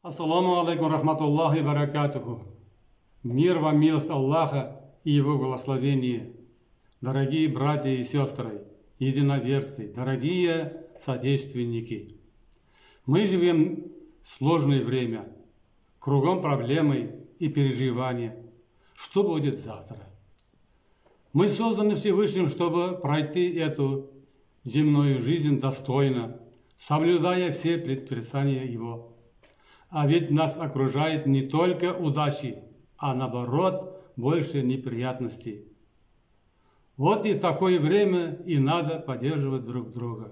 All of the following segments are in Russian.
Ассаламу алейкум рахматуллахи баракатуху. Мир вам, милость Аллаха и Его благословение. Дорогие братья и сестры, единоверцы, дорогие соотечественники. Мы живем в сложное время, кругом проблемы и переживания. Что будет завтра? Мы созданы Всевышним, чтобы пройти эту земную жизнь достойно, соблюдая все предписания Его. А ведь нас окружает не только удачи, а наоборот, больше неприятностей. Вот и в такое время и надо поддерживать друг друга.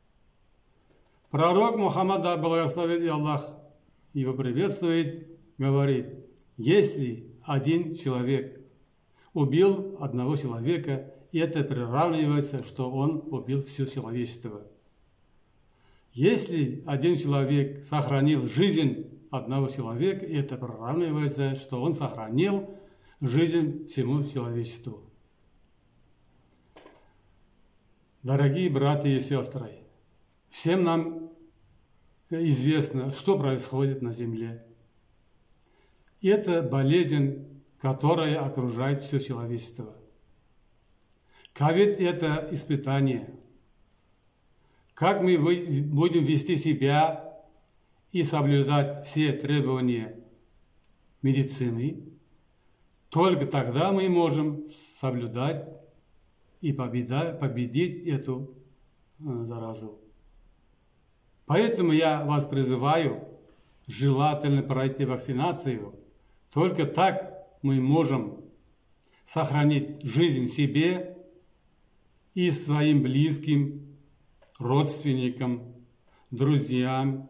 Пророк Мухаммад, да благословит Аллах, его приветствует, говорит: если один человек убил одного человека, это приравнивается, что он убил все человечество. Если один человек сохранил жизнь одного человека, это приравнивается, что он сохранил жизнь всему человечеству. Дорогие братья и сестры, всем нам известно, что происходит на земле. Это болезнь, которая окружает все человечество. Ковид – это испытание. Как мы будем вести себя и соблюдать все требования медицины, только тогда мы можем соблюдать и победить эту заразу. Поэтому я вас призываю желательно пройти вакцинацию. Только так мы можем сохранить жизнь себе и своим близким, родственникам, друзьям,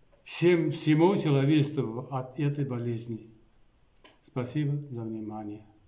всему человечеству от этой болезни. Спасибо за внимание.